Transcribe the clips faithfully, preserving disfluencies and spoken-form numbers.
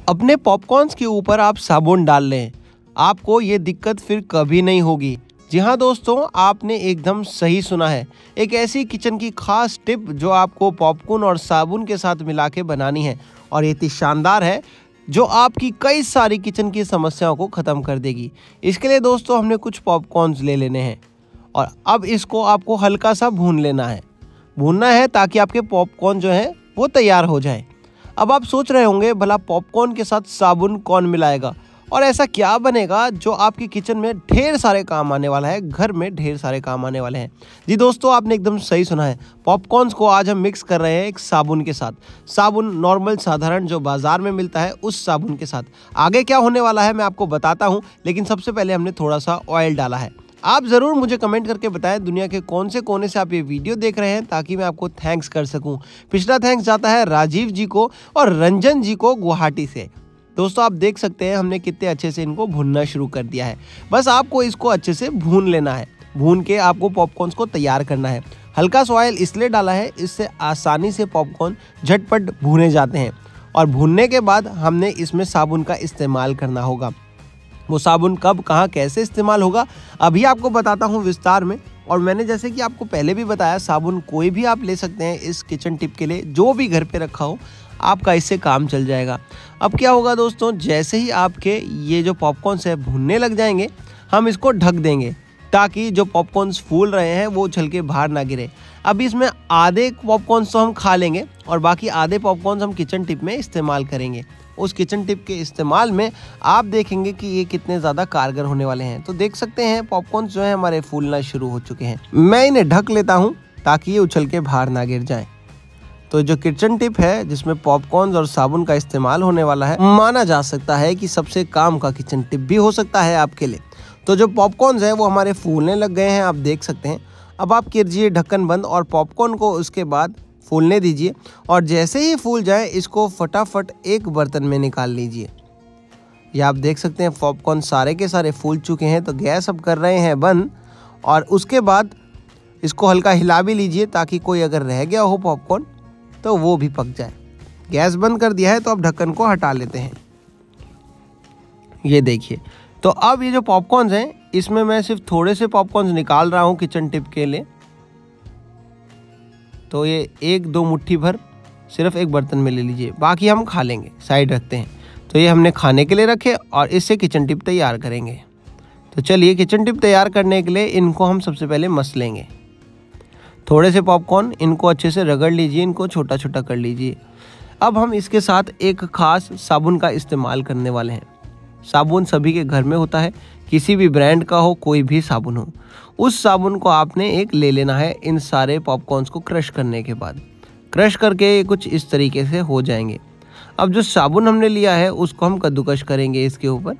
अपने पॉपकॉर्न्स के ऊपर आप साबुन डाल लें, आपको ये दिक्कत फिर कभी नहीं होगी। जी हाँ दोस्तों, आपने एकदम सही सुना है। एक ऐसी किचन की खास टिप जो आपको पॉपकॉर्न और साबुन के साथ मिला के बनानी है और ये इतनी शानदार है जो आपकी कई सारी किचन की समस्याओं को ख़त्म कर देगी। इसके लिए दोस्तों हमने कुछ पॉपकॉर्न्स ले लेने हैं और अब इसको आपको हल्का सा भून लेना है। भूनना है ताकि आपके पॉपकॉर्न जो है वो तैयार हो जाए। अब आप सोच रहे होंगे भला पॉपकॉर्न के साथ साबुन कौन मिलाएगा और ऐसा क्या बनेगा जो आपकी किचन में ढेर सारे काम आने वाला है, घर में ढेर सारे काम आने वाले हैं। जी दोस्तों, आपने एकदम सही सुना है। पॉपकॉर्न्स को आज हम मिक्स कर रहे हैं एक साबुन के साथ। साबुन नॉर्मल साधारण जो बाजार में मिलता है उस साबुन के साथ। आगे क्या होने वाला है मैं आपको बताता हूँ, लेकिन सबसे पहले हमने थोड़ा सा ऑयल डाला है। आप ज़रूर मुझे कमेंट करके बताएं दुनिया के कौन से कोने से आप ये वीडियो देख रहे हैं ताकि मैं आपको थैंक्स कर सकूं। पिछला थैंक्स जाता है राजीव जी को और रंजन जी को गुवाहाटी से। दोस्तों आप देख सकते हैं हमने कितने अच्छे से इनको भूनना शुरू कर दिया है। बस आपको इसको अच्छे से भून लेना है। भून के आपको पॉपकॉर्न्स को तैयार करना है। हल्का सा ऑयल इसलिए डाला है, इससे आसानी से पॉपकॉर्न झटपट भूने जाते हैं। और भूनने के बाद हमने इसमें साबुन का इस्तेमाल करना होगा। वो साबुन कब कहाँ कैसे इस्तेमाल होगा अभी आपको बताता हूँ विस्तार में। और मैंने जैसे कि आपको पहले भी बताया, साबुन कोई भी आप ले सकते हैं इस किचन टिप के लिए, जो भी घर पे रखा हो आपका इससे काम चल जाएगा। अब क्या होगा दोस्तों, जैसे ही आपके ये जो पॉपकॉर्न्स है भुनने लग जाएंगे, हम इसको ढक देंगे ताकि जो पॉपकॉर्न्स फूल रहे हैं वो उछल के बाहर ना गिरे। अब इसमें आधे पॉपकॉर्न्स तो हम खा लेंगे और बाकी आधे पॉपकॉर्न्स हम किचन टिप में इस्तेमाल करेंगे। उस किचन टिप के इस्तेमाल में आप देखेंगे कि ये कितने ज़्यादा कारगर होने वाले हैं। तो देख सकते हैं पॉपकॉर्न्स जो है हमारे फूलना शुरू हो चुके हैं। मैं इन्हें ढक लेता हूँ ताकि ये उछल के बाहर ना गिर जाएं। तो जो किचन टिप है जिसमें पॉपकॉर्न्स और साबुन का इस्तेमाल होने वाला है, माना जा सकता है कि सबसे काम का किचन टिप भी हो सकता है आपके लिए। तो जो पॉपकॉर्न्स है वो हमारे फूलने लग गए हैं, आप देख सकते हैं। अब आप कीजिए ढक्कन बंद और पॉपकॉर्न को उसके बाद फूलने दीजिए और जैसे ही फूल जाए इसको फटाफट एक बर्तन में निकाल लीजिए। ये आप देख सकते हैं पॉपकॉर्न सारे के सारे फूल चुके हैं। तो गैस अब कर रहे हैं बंद और उसके बाद इसको हल्का हिला भी लीजिए ताकि कोई अगर रह गया हो पॉपकॉर्न तो वो भी पक जाए। गैस बंद कर दिया है तो अब ढक्कन को हटा लेते हैं। ये देखिए, तो अब ये जो पॉपकॉर्न्स हैं इसमें मैं सिर्फ थोड़े से पॉपकॉर्न्स निकाल रहा हूँ किचन टिप के लिए। तो ये एक दो मुट्ठी भर सिर्फ एक बर्तन में ले लीजिए, बाकी हम खा लेंगे, साइड रखते हैं। तो ये हमने खाने के लिए रखे और इससे किचन टिप तैयार करेंगे। तो चलिए किचन टिप तैयार करने के लिए इनको हम सबसे पहले मस लेंगे। थोड़े से पॉपकॉर्न इनको अच्छे से रगड़ लीजिए, इनको छोटा छोटा कर लीजिए। अब हम इसके साथ एक खास साबुन का इस्तेमाल करने वाले हैं। साबुन सभी के घर में होता है, किसी भी ब्रांड का हो, कोई भी साबुन हो। उस साबुन को आपने एक ले लेना है। इन सारे पॉपकॉर्न्स को क्रश करने के बाद क्रश करके कुछ इस तरीके से हो जाएंगे। अब जो साबुन हमने लिया है उसको हम कद्दूकश करेंगे इसके ऊपर।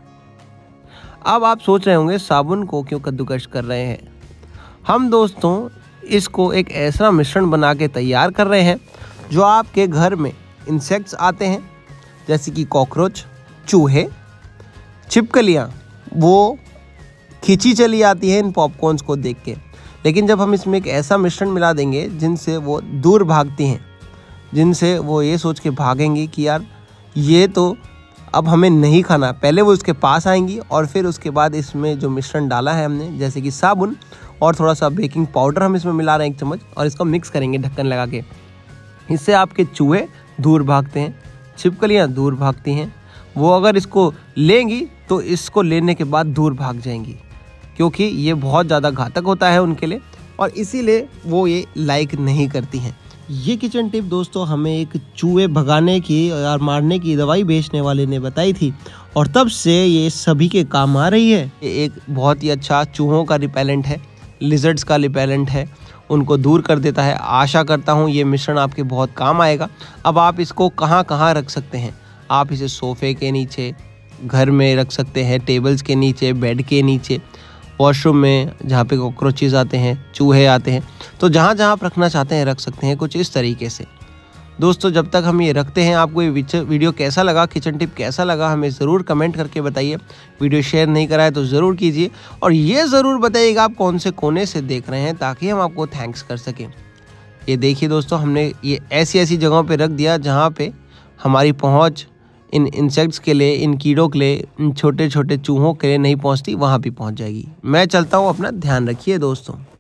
अब आप सोच रहे होंगे साबुन को क्यों कद्दूकश कर रहे हैं। हम दोस्तों इसको एक ऐसा मिश्रण बना के तैयार कर रहे हैं जो आपके घर में इंसेक्ट्स आते हैं जैसे कि कॉकरोच, चूहे, छिपकलियाँ, वो खींची चली आती है इन पॉपकॉर्न्स को देख के। लेकिन जब हम इसमें एक ऐसा मिश्रण मिला देंगे जिनसे वो दूर भागती हैं, जिनसे वो ये सोच के भागेंगी कि यार ये तो अब हमें नहीं खाना, पहले वो इसके पास आएंगी और फिर उसके बाद इसमें जो मिश्रण डाला है हमने जैसे कि साबुन और थोड़ा सा बेकिंग पाउडर हम इसमें मिला रहे हैं एक चम्मच, और इसको मिक्स करेंगे ढक्कन लगा के। इससे आपके चूहे दूर भागते हैं, छिपकलियाँ दूर भागती हैं। वो अगर इसको लेंगी तो इसको लेने के बाद दूर भाग जाएंगी, क्योंकि ये बहुत ज़्यादा घातक होता है उनके लिए और इसीलिए वो ये लाइक नहीं करती हैं। ये किचन टिप दोस्तों हमें एक चूहे भगाने की और मारने की दवाई बेचने वाले ने बताई थी और तब से ये सभी के काम आ रही है। ये एक बहुत ही अच्छा चूहों का रिपेलेंट है, लिजर्ड्स का रिपेलेंट है, उनको दूर कर देता है। आशा करता हूँ ये मिश्रण आपके बहुत काम आएगा। अब आप इसको कहाँ कहाँ रख सकते हैं, आप इसे सोफ़े के नीचे घर में रख सकते हैं, टेबल्स के नीचे, बेड के नीचे, वॉशरूम में जहाँ पे कॉकरोचेस आते हैं, चूहे आते हैं, तो जहाँ जहाँ आप रखना चाहते हैं रख सकते हैं कुछ इस तरीके से। दोस्तों जब तक हम ये रखते हैं, आपको ये वीडियो कैसा लगा, किचन टिप कैसा लगा, हमें ज़रूर कमेंट करके बताइए। वीडियो शेयर नहीं करा है तो ज़रूर कीजिए और ये ज़रूर बताइएगा आप कौन से कोने से देख रहे हैं ताकि हम आपको थैंक्स कर सकें। ये देखिए दोस्तों, हमने ये ऐसी ऐसी जगहों पे रख दिया जहाँ पे हमारी पहुँच इन इंसेक्ट्स के लिए, इन कीड़ों के लिए, इन छोटे छोटे चूहों के लिए नहीं पहुंचती, वहां भी पहुंच जाएगी। मैं चलता हूं, अपना ध्यान रखिए दोस्तों।